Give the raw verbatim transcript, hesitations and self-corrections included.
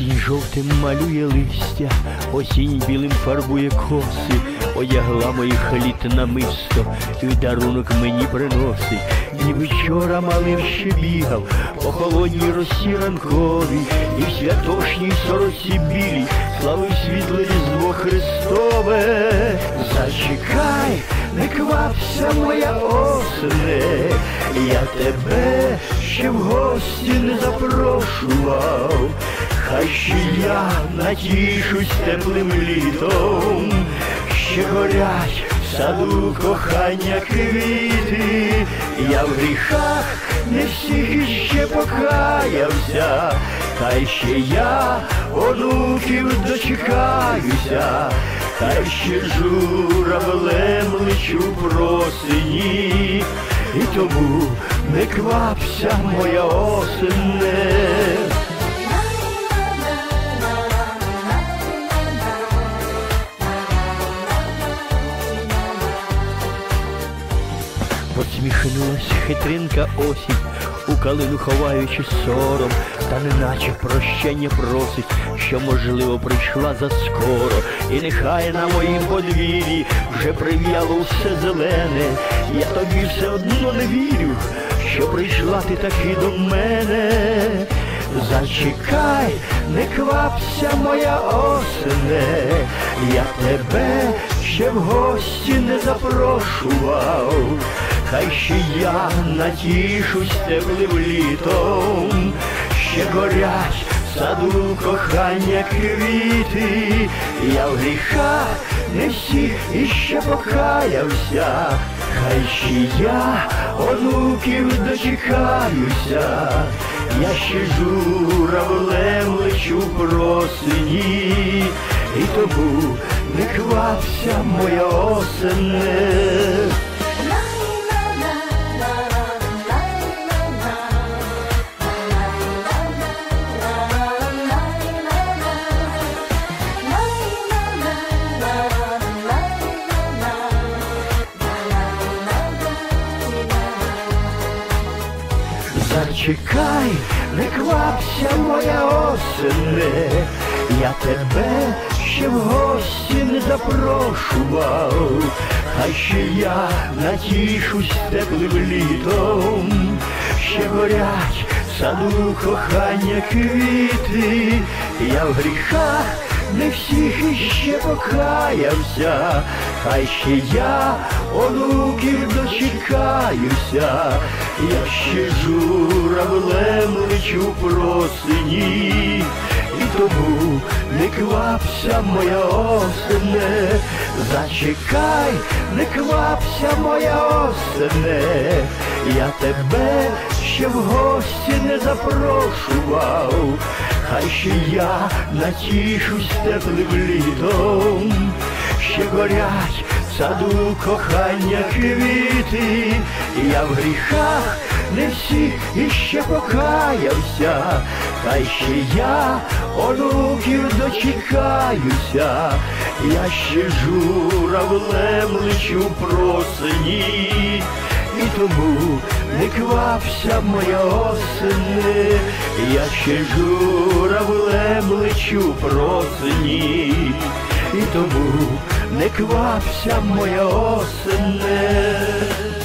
Осінь жовтим малює листя, осінь білим фарбує коси, одягла моїх літ намисто і в дарунок мені приносить. Ніби вчора малим ще бігав по холодній росі ранковій, і в святошній сорочці білій славив світле Різдво Христове. Зачекай, не квапся, моя осене, я тебе ще в гості не запрошував. Хай ще я натішусь теплим літом, ще горять в саду кохання квіти. Я в гріхах не всіх іще покаявся, хай ще я онуків дочекаюся, хай ще журавлем лечу просині, і тому не квапся, моя осене. Посміхнулась хитринка осінь, у калину ховаючи сором, та неначе прощення просить, що, можливо, прийшла заскоро. І нехай на моїм подвір'ї вже прив'яло все зелене, я тобі все одно не вірю, що прийшла ти таки до мене. Зачекай, не квапся, моя осене, я тебе ще в гості не запрошував. Хай ще я натішусь теплим літом, ще горять в саду кохання квіти. Я в гріхах не всіх іще покаявся, хай ще я онуків дочекаюся. Я ще журавлем лечу просині, і тому не квапся, моя осене. Зачекай, не квапся, моя осене, я тебе ще в гості не запрошував. Хай ще я натішусь теплим літом, ще горять в саду кохання квіти. Я в гріхах не всіх іще покаявся, хай ще я онуків дочекаюся. Я ще журавлем лечу просині, і тому не квапся, моя осене. Зачекай, не квапся, моя осене, я тебе ще в гості не запрошував. Хай ще я натішусь теплим літом, ще горять в саду кохання квіти. Я в гріхах не всіх іще покаявся, хай ще я онуків дочекаюся. Я ще журавлем лечу просині, і тому не квапся, моя осене. Я ще журавлем лечу просині, і тому не квапся, моя осене.